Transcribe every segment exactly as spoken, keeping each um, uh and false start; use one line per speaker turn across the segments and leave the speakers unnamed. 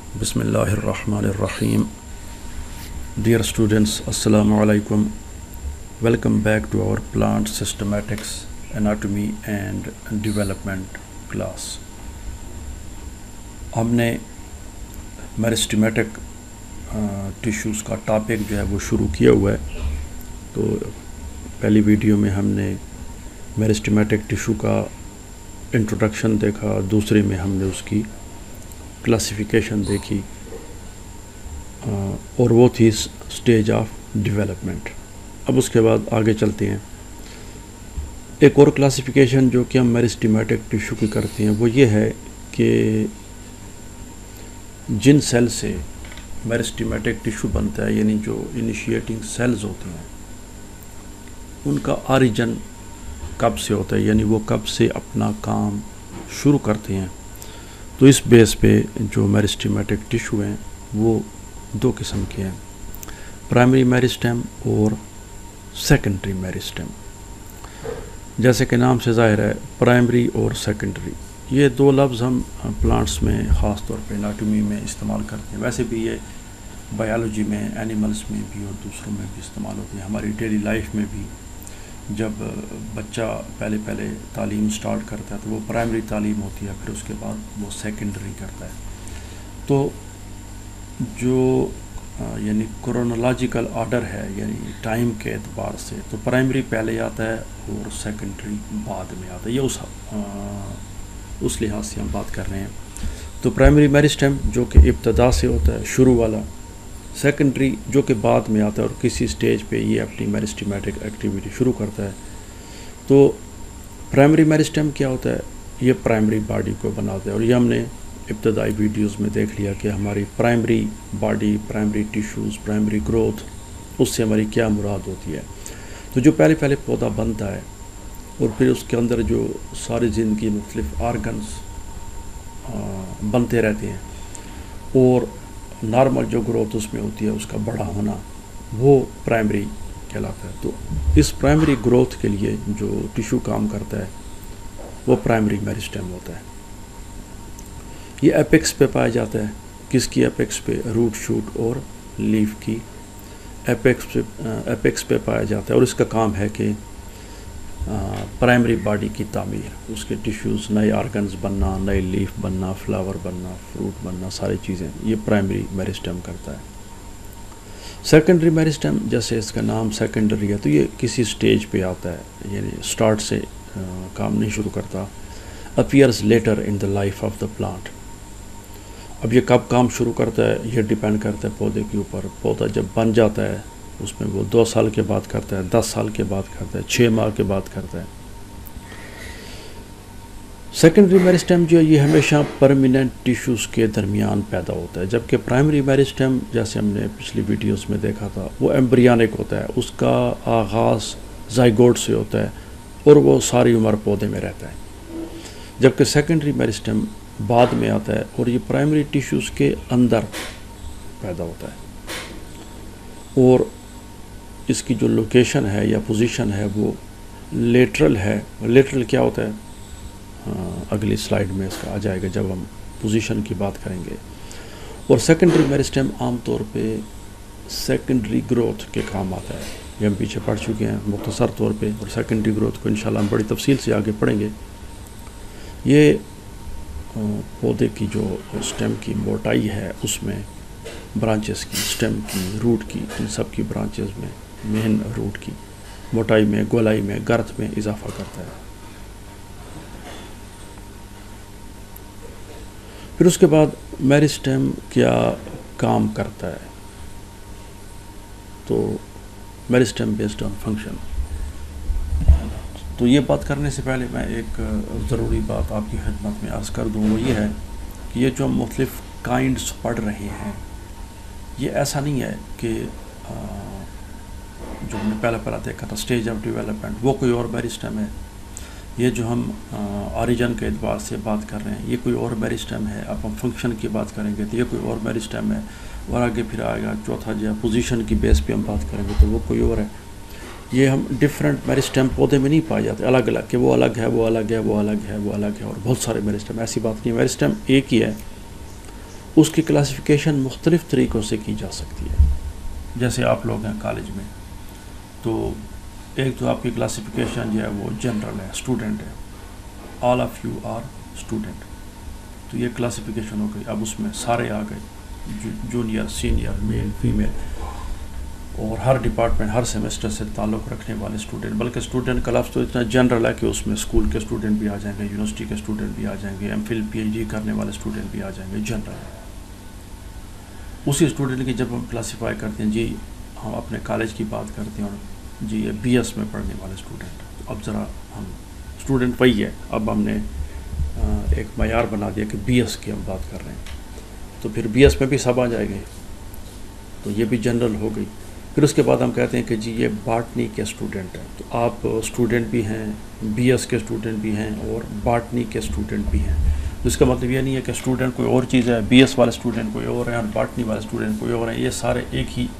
بسم اللہ الرحمن الرحیم. Dear students, Assalamu alaikum. Welcome back to our plant systematics, anatomy and development class. ہم نے میرسٹمیٹک ٹیشوز کا ٹاپک جو ہے وہ شروع کیا ہوا ہے. تو پہلی ویڈیو میں ہم نے میرسٹمیٹک ٹیشو کا انٹروڈکشن دیکھا, دوسرے میں ہم نے اس کی کلاسیفیکیشن دیکھی اور وہ تھی سٹیج آف ڈیولپمنٹ. اب اس کے بعد آگے چلتے ہیں. ایک اور کلاسیفیکیشن جو کہ ہم میرسٹمیٹک ٹیشو کی کرتے ہیں وہ یہ ہے کہ جن سیل سے میرسٹمیٹک ٹیشو بنتا ہے, یعنی جو انیشیٹنگ سیلز ہوتے ہیں, ان کا آریجن کب سے ہوتا ہے, یعنی وہ کب سے اپنا کام شروع کرتے ہیں. تو اس بیس پہ جو میرسٹمیٹک ٹیشو ہیں وہ دو قسم کے ہیں, پرائمری میرسٹیم اور سیکنڈری میرسٹیم. جیسے کہ نام سے ظاہر ہے, پرائمری اور سیکنڈری یہ دو لفظ ہم پلانٹس میں خاص طور پہ اناٹومی میں استعمال کرتے ہیں. ویسے بھی یہ بایولوجی میں, اینیملز میں بھی اور دوسروں میں بھی استعمال ہوتے ہیں. ہماری ڈیلی لائف میں بھی جب بچہ پہلے پہلے تعلیم سٹارٹ کرتا ہے تو وہ پرائمری تعلیم ہوتی ہے, پھر اس کے بعد وہ سیکنڈری کرتا ہے. تو جو یعنی کرونالوجیکل آرڈر ہے, یعنی ٹائم کے اعتبار سے, تو پرائمری پہلے آتا ہے اور سیکنڈری بعد میں آتا ہے. یہ اس اس لحاظ سے ہم بات کر رہے ہیں. تو پرائمری میرسٹیم جو کہ ابتدا سے ہوتا ہے, شروع والا. سیکنڈری جو کہ بعد میں آتا ہے اور کسی سٹیج پہ یہ اپنی میرسٹمیٹک ایکٹیویٹی شروع کرتا ہے. تو پرائمری میرسٹیم کیا ہوتا ہے, یہ پرائمری باڈی کو بناتا ہے. اور یہ ہم نے ابتدائی ویڈیوز میں دیکھ لیا کہ ہماری primary body, primary tissues, primary growth, اس سے ہماری کیا مراد ہوتی ہے. تو جو پہلے پہلے پودا بنتا ہے اور پھر اس کے اندر جو ساری زندگی مختلف آرگنز بنتے رہتے ہیں اور نارمل جو گروتھ اس میں ہوتی ہے, اس کا بڑا ہونا, وہ پرائمری کہلاتا ہے. تو اس پرائمری گروتھ کے لیے جو ٹیشو کام کرتا ہے وہ پرائمری میرسٹیم ہوتا ہے. یہ ایپیکس پہ پایا جاتا ہے. کس کی ایپیکس پہ؟ روٹ, شوٹ اور لیف کی ایپیکس پہ ایپیکس پہ پایا جاتا ہے. اور اس کا کام ہے کہ پرائمری باڈی کی تعمیر, اس کے ٹیشوز, نئے آرگنز بننا, نئے لیف بننا, فلاور بننا, فروٹ بننا, ساری چیزیں یہ پرائمری میرسٹیم کرتا ہے. سیکنڈری میرسٹیم جیسے اس کا نام سیکنڈری ہے, تو یہ کسی سٹیج پہ آتا ہے, یعنی سٹارٹ سے کام نہیں شروع کرتا. Appears later in the life of the plant. اب یہ کب کام شروع کرتا ہے یہ ڈیپینڈ کرتا ہے پودے کے اوپر. پودا جب بن جاتا ہے اس میں وہ دو سال کے بعد کرتا ہے, دس سال کے بعد کرتا ہے, چھ ماہ کے بعد کرتا ہے. سیکنڈری میرسٹیم جو ہے یہ ہمیشہ پرمیننٹ ٹیشوز کے درمیان پیدا ہوتا ہے, جبکہ پرائمری میرسٹیم جیسے ہم نے پچھلی ویڈیوز میں دیکھا تھا وہ ایمبریونک ہوتا ہے. اس کا آغاز زائگوٹ سے ہوتا ہے اور وہ ساری عمر پودے میں رہتا ہے. جبکہ سیکنڈری میرسٹیم بعد میں آتا ہے اور یہ پرائمری ٹیشوز کے اندر پیدا ہوتا ہے. اور اس کی جو لوکیشن ہے یا پوزیشن ہے وہ لیٹرل ہے. لیٹرل کیا ہوتا ہے اگلی سلائیڈ میں اس کا آ جائے گا جب ہم پوزیشن کی بات کریں گے. اور سیکنڈری میرسٹیم عام طور پہ سیکنڈری گروتھ کے کام آتا ہے. یہ ہم پیچھے پڑھ چکے ہیں مختصر طور پہ, اور سیکنڈری گروتھ کو انشاءاللہ ہم بڑی تفصیل سے آگے پڑھیں گے. یہ پودے کی جو سٹیم کی موٹائی ہے اس میں برانچز کی, سٹیم کی, روٹ کی, ان سب کی برانچز میں مین روٹ کی موٹائی میں, گولائی میں, گرد میں اضافہ کرتا ہے. پھر اس کے بعد میرسٹیم کیا کام کرتا ہے, تو میرسٹیم بیسڈ آن فنکشن. تو یہ بات کرنے سے پہلے میں ایک ضروری بات آپ کی خدمت میں عرض کر دوں, وہ یہ ہے کہ یہ جو ہم مختلف کائنڈز پڑھ رہے ہیں یہ ایسا نہیں ہے کہ جو ہم نے پہلے پہلا دیکھا تھا سٹیج آف ڈیولپمنٹ وہ کوئی اور میرسٹیم ہے. یہ جو ہم آریجن کے اعتبار سے بات کر رہے ہیں یہ کوئی اور میرسٹیم ہے. اب ہم فنکشن کی بات کریں گے تو یہ کوئی اور میرسٹیم ہے. اور آگے پھر آئے گا چوتھا جو پوزیشن کی بیس پہ ہم بات کریں گے تو وہ کوئی اور ہے. یہ ہم ڈفرینٹ میرسٹیم پودے میں نہیں پائے جاتے الگ الگ, کہ وہ الگ ہے, وہ الگ ہے, وہ الگ ہے, وہ الگ ہے, اور بہت سارے میرسٹیم. ایسی بات نہیں, میرسٹیم ایک ہی ہے اس کی کلاسیفیکیشن مختلف طریقوں سے کی جا سکتی ہے. جیسے آپ لوگ ہیں کالج میں تو ایک تو آپ کی کلاسیفیکیشن جو ہے وہ جنرل ہے, اسٹوڈنٹ ہے, all of you are student, تو یہ کلاسیفیکیشن ہو گئی. اب اس میں سارے آ گئے, جونیئر, سینئر, میل, فیمیل, اور ہر ڈپارٹمنٹ ہر سیمسٹر سے تعلق رکھنے والے اسٹوڈنٹ. بلکہ اسٹوڈنٹ کا لفظ تو اتنا جنرل ہے کہ اس میں اسکول کے اسٹوڈنٹ بھی آ جائیں گے, یونیورسٹی کے اسٹوڈنٹ بھی آ جائیں گے, M Phil P H D کرنے والے اسٹوڈنٹ بھی آ جائیں گے, جنرل ہے. اسی اسٹوڈنٹ کی جب ہم کلاسیفائی کرتے ہیں, جی ہم اپنے کالج کی بات کرتے ہیں اور جی یہ بی ایس میں پڑھنے والے اسٹوڈنٹ, تو اب ذرا ہم اسٹوڈنٹ وہی ہے, اب ہم نے ایک معیار بنا دیا کہ بی ایس کی ہم بات کر رہے ہیں, تو پھر بی ایس میں بھی سب آ جائے گے, تو یہ بھی جنرل ہو گئی. پھر اس کے بعد ہم کہتے ہیں کہ جی یہ باٹنی کے اسٹوڈنٹ ہیں, تو آپ اسٹوڈنٹ بھی ہیں, بی ایس کے اسٹوڈنٹ بھی ہیں اور باٹنی کے اسٹوڈنٹ بھی ہیں. اس کا مطلب یہ نہیں ہے کہ اسٹوڈنٹ کوئی اور چیز ہے, بی ایس والے اسٹوڈنٹ کوئی اور ہیں اور باٹنی والے اسٹوڈنٹ کوئی اور ہیں. یہ سارے ایک ہی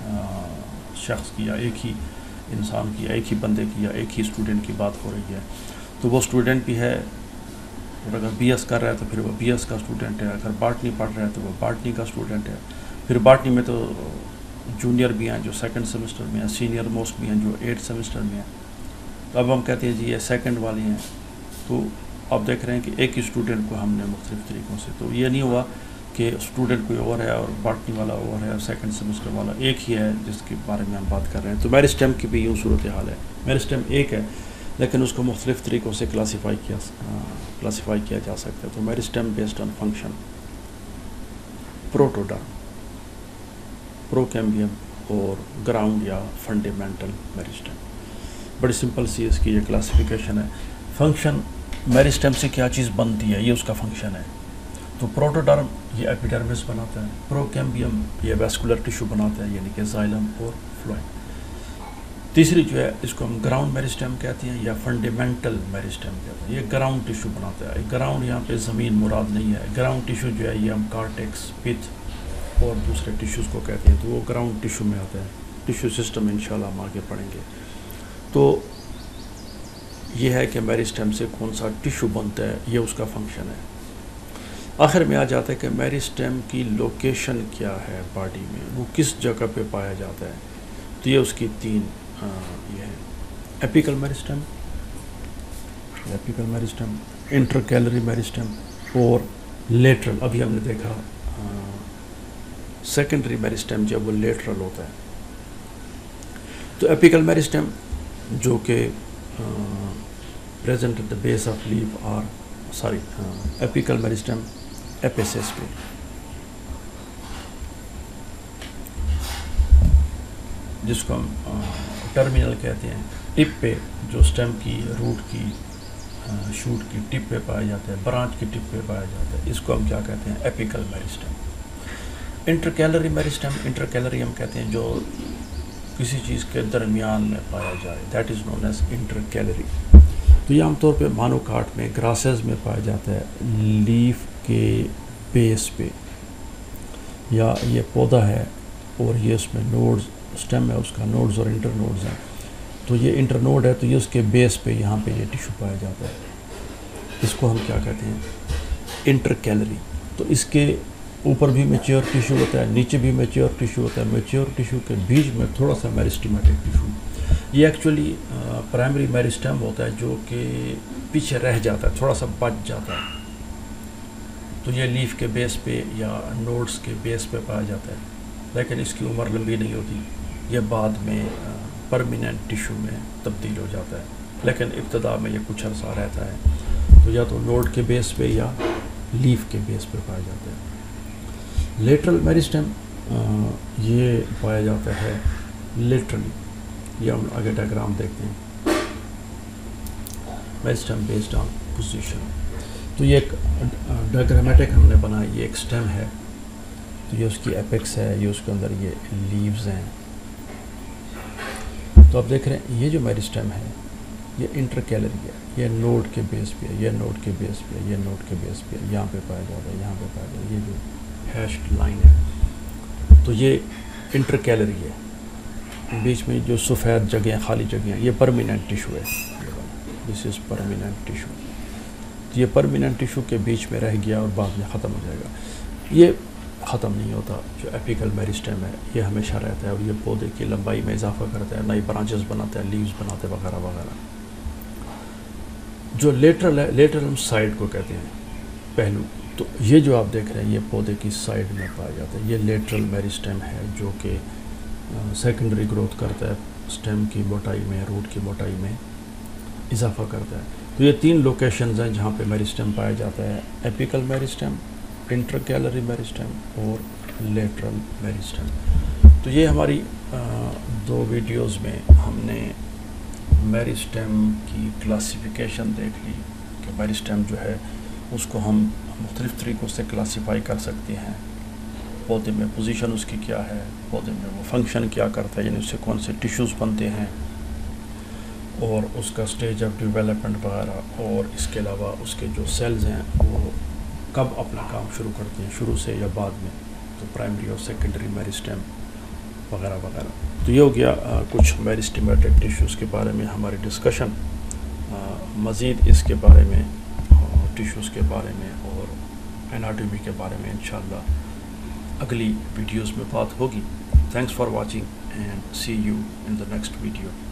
شخص کی یا ایک ہی انسان کی یا ایک ہی بندے کی یا ایک ہی اسٹوڈنٹ کی بات ہو رہی ہے. تو وہ اسٹوڈنٹ بھی ہے, اور اگر بی ایس کر رہا ہے تو پھر وہ بی ایس کا اسٹوڈنٹ ہے, اگر باٹنی پڑھ رہا ہے تو وہ باٹنی کا اسٹوڈنٹ ہے. پھر باٹنی میں تو جونیئر بھی ہیں جو سیکنڈ سیمسٹر میں ہیں, سینئر موسٹ بھی ہیں جو ایٹ سیمسٹر میں ہیں. تو اب ہم کہتے ہیں جی یہ سیکنڈ والی ہیں. تو آپ دیکھ رہے ہیں کہ ایک ہی اسٹوڈنٹ کو ہم نے مختلف طریقوں سے, تو یہ نہیں ہوا کہ اسٹوڈنٹ کوئی اور ہے اور باٹنی والا اور ہے اور سیکنڈ سیمسٹر والا ایک ہی ہے جس کے بارے میں ہم بات کر رہے ہیں. تو میرسٹیم کی بھی یوں صورت حال ہے, میرسٹیم ایک ہے لیکن اس کو مختلف طریقوں سے کلاسیفائی کیا کلاسیفائی کیا جا سکتا ہے. تو میرسٹیم بیسڈ آن فنکشن, پروٹوڈرم, پروکیمبیم اور گراؤنڈ یا فنڈامنٹل میرسٹیم. بڑی سمپل سی اس کی یہ کلاسیفیکیشن ہے. فنکشن میرسٹیم سے کیا چیز بنتی ہے, یہ اس کا فنکشن ہے. تو پروٹوڈرم یہ ایپیڈرمس بناتا ہے, پروکیمبیم یہ ویسکولر ٹیشو بناتا ہے یعنی کہ زائلم اور فلوئم. تیسری جو ہے اس کو ہم گراؤنڈ میرسٹیم کہتے ہیں یا فنڈامنٹل میرسٹیم کہتے ہیں. یہ گراؤنڈ ٹیشو بناتا ہے. گراؤنڈ یہاں پہ زمین مراد نہیں ہے, گراؤنڈ ٹیشو جو ہے یہ ہم کارٹیکس, پتھ اور دوسرے ٹیشوز کو کہتے ہیں, تو وہ گراؤنڈ ٹیشو میں آتا ہے. ٹیشو سسٹم انشاءاللہ ہم آگے پڑھیں گے. تو یہ ہے کہ میرسٹیم سے کون سا ٹیشو بنتا ہے, یہ اس کا فنکشن ہے. آخر میں آ جاتا ہے کہ میرسٹیم کی لوکیشن کیا ہے باڈی میں, وہ کس جگہ پہ پایا جاتا ہے. تو یہ اس کی تین یہ ہے, ایپیکل میرسٹیم, ایپیکل میرسٹیم, انٹرکیلری میرسٹیم اور لیٹرل. ابھی ہم نے دیکھا سیکنڈری میرسٹیم جب وہ لیٹرل ہوتا ہے. تو ایپیکل میرسٹیم جو کہ present at the base of leaf اور سوری ایپیکل میرسٹیم ایپیسس پہ, جس کو ہم ٹرمینل کہتے ہیں, ٹپ پہ جو سٹیم کی, روٹ کی, شوٹ کی ٹپ پہ پایا جاتا ہے, برانچ کی ٹپ پہ پایا جاتا ہے. اس کو ہم کیا کہتے ہیں, ایپیکل میرسٹیم. انٹرکیلری میرسٹیم, انٹرکیلری ہم کہتے ہیں جو کسی چیز کے درمیان میں پایا جائے, دیٹ از نون ایز انٹرکیلری. تو یہ عام طور پہ مانو کاٹ میں, گراسز میں پایا جاتا ہے, لیف کے بیس پہ, یا یہ پودا ہے اور یہ اس میں نوڈز, سٹیم ہے اس کا, نوڈز اور انٹر نوڈز ہیں. تو یہ انٹر نوڈ ہے تو یہ اس کے بیس پہ یہاں پہ یہ ٹیشو پایا جاتا ہے. اس کو ہم کیا کہتے ہیں, انٹرکیلری. تو اس کے اوپر بھی میچیور ٹیشو ہوتا ہے, نیچے بھی میچیور ٹیشو ہوتا ہے. میچیور ٹیشو کے بیچ میں تھوڑا سا میرسٹیمیٹک ٹیشو, یہ ایکچولی پرائمری میرسٹیم ہوتا ہے جو کہ پیچھے رہ جاتا ہے, تھوڑا سا بچ جاتا ہے. تو یہ لیف کے بیس پہ یا نوڈز کے بیس پہ پایا جاتا ہے, لیکن اس کی عمر لمبی نہیں ہوتی. یہ بعد میں پرمیننٹ ٹیشو میں تبدیل ہو جاتا ہے, لیکن ابتدا میں یہ کچھ عرصہ رہتا ہے. تو یا تو نوڈ کے بیس پہ یا لیف کے بیس پہ پایا جاتا ہے. لیٹرل میرسٹیم یہ پایا جاتا ہے لیٹرلی, یہ ہم آگے ڈائیگرام دیکھتے ہیں. Meristem based on position. تو یہ ایک ڈائیگرامیٹک ہم نے بنایا, یہ ایک سٹیم ہے, تو یہ اس کی ایپیکس ہے, یہ اس کے اندر یہ لیوز ہیں. تو آپ دیکھ رہے ہیں یہ جو میرسٹیم ہے یہ انٹرکیلری ہے, یہ نوڈ کے بیس پہ ہے, یہ نوڈ کے بیس پہ ہے, یہ نوڈ کے بیس پہ ہے, یہاں پہ پایا جاتا ہے, یہاں پہ پایا جاتا ہے. یہ جو ہیشڈ لائن ہے تو یہ انٹرکیلری ہے. بیچ میں جو سفید جگہیں, خالی جگہیں, یہ پرمیننٹ ٹیشو ہے. This is permanent tissue. یہ پرمیننٹ ٹیشو کے بیچ میں رہ گیا اور بعد میں ختم ہو جائے گا. یہ ختم نہیں ہوتا. جو اپیکل میرسٹیم ہے یہ ہمیشہ رہتا ہے اور یہ پودے کی لمبائی میں اضافہ کرتا ہے, نئی برانچز بناتا ہے, لیوز بناتے ہیں وغیرہ وغیرہ. جو لیٹرل ہے, لیٹرل ہم سائڈ کو کہتے ہیں, پہلو. تو یہ جو آپ دیکھ رہے ہیں یہ پودے کی سائڈ میں پایا جاتا ہے, یہ لیٹرل میرسٹیم ہے جو کہ سیکنڈری گروتھ کرتا ہے, سٹیم کی موٹائی میں, روٹ کی موٹائی میں اضافہ کرتا ہے. تو یہ تین لوکیشنز ہیں جہاں پہ میرسٹیم پایا جاتا ہے, اپیکل میرسٹیم, انٹرکیلری میرسٹیم اور لیٹرل میرسٹیم. تو یہ ہماری دو ویڈیوز میں ہم نے میرسٹیم کی کلاسیفیکیشن دیکھ لی کہ میرسٹیم جو ہے اس کو ہم مختلف طریقوں سے کلاسیفائی کر سکتے ہیں. پودے میں پوزیشن اس کی کیا ہے, پودے میں وہ فنکشن کیا کرتا ہے, یعنی اس سے کون سے ٹیشوز بنتے ہیں, اور اس کا سٹیج آف ڈیولپمنٹ وغیرہ, اور اس کے علاوہ اس کے جو سیلز ہیں وہ کب اپنا کام شروع کرتے ہیں, شروع سے یا بعد میں. تو پرائمری اور سیکنڈری میرسٹیم وغیرہ وغیرہ. تو یہ ہو گیا کچھ میرسٹیمیٹک ٹیشوز کے بارے میں ہماری ڈسکشن. مزید اس کے بارے میں, ٹیشوز کے بارے میں اور اناٹومی کے بارے میں انشاءاللہ اگلی ویڈیوز میں بات ہوگی. Thanks for watching and see you in the next video.